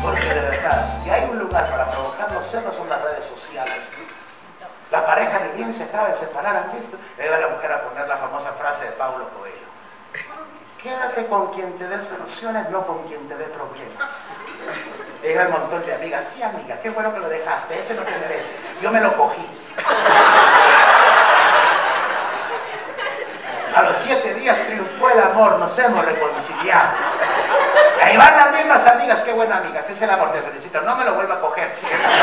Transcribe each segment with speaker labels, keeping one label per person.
Speaker 1: Porque de verdad, si hay un lugar para provocar los celos son las redes sociales. La pareja ni bien se acaba de separar, ¿han visto? Le va la mujer a poner la famosa frase de Paulo Coelho. Quédate con quien te dé soluciones, no con quien te dé problemas. Llega el montón de amigas. Sí, amiga, qué bueno que lo dejaste, ese no te merece. Yo me lo cogí. A los 7 días triunfó el amor, nos hemos reconciliado. Y ahí van las mismas amigas, qué buenas amigas, es el amor, te felicito, no me lo vuelva a coger.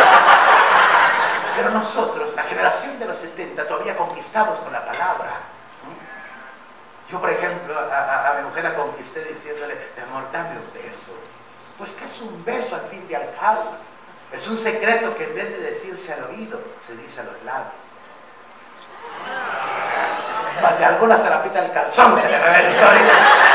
Speaker 1: Pero nosotros, la generación de los 70, todavía conquistamos con la palabra. Yo, por ejemplo, a mi mujer la conquisté diciéndole, mi amor, dame un beso. Pues, ¿qué es un beso al fin y al cabo? Es un secreto que en vez de decirse al oído, se dice a los labios. Más de algunas se la pita el calzón, se le reventó ahorita.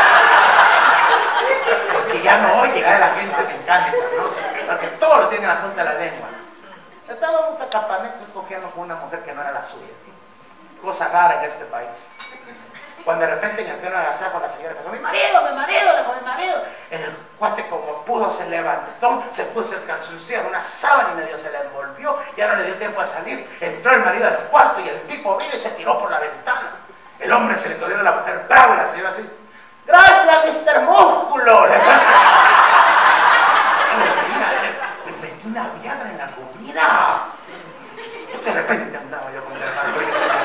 Speaker 1: Porque ya no oye, a la gente me encanta, ¿no? Porque todo lo tiene en la punta de la lengua. Estábamos a campamento cogiendo con una mujer que no era la suya. Cosa rara en este país. Cuando de repente en el pleno agasajo la señora dijo, mi marido, le dijo, mi marido. El cuate como pudo se levantó, se puso el calzoncillo en una sábana y medio se la envolvió, ya no le dio tiempo a salir. Entró el marido del cuarto y el tipo vino y se tiró por la ventana. El hombre se le corrió de la mujer bravo y la señora así, gracias, Mr. Músculo. Me metí una viagra en la comida. De repente andaba yo con el hermano.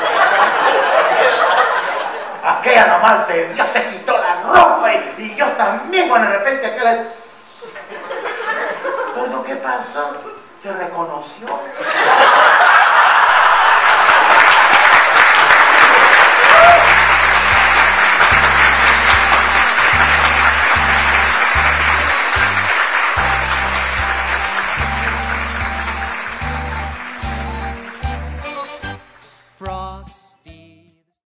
Speaker 1: Aquella nomás bebió, se quitó la ropa y yo también, cuando de repente aquella... ¿Pero qué pasó? ¿Te reconoció?